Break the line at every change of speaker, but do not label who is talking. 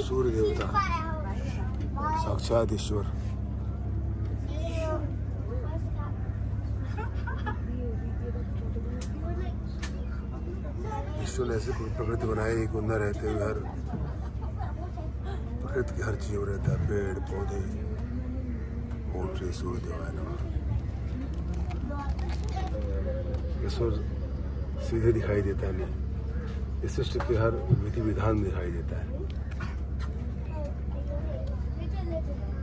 सूर्य देवता साक्षात ईश्वर। ईश्वर ने ऐसे प्रकृति बनाई कि उनमें रहते हुए हर प्रकृति की हर चीज में रहता है, पेड़ पौधे, ओम श्री सूर्य देवाय नमः। ईश्वर सीधे दिखाई देता है नहीं, इस सृष्टि के हर विधि विधान दिखाई देता है।